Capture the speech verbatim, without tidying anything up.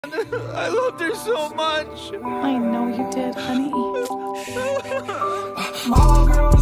I loved her so much. I know you did, honey. All girls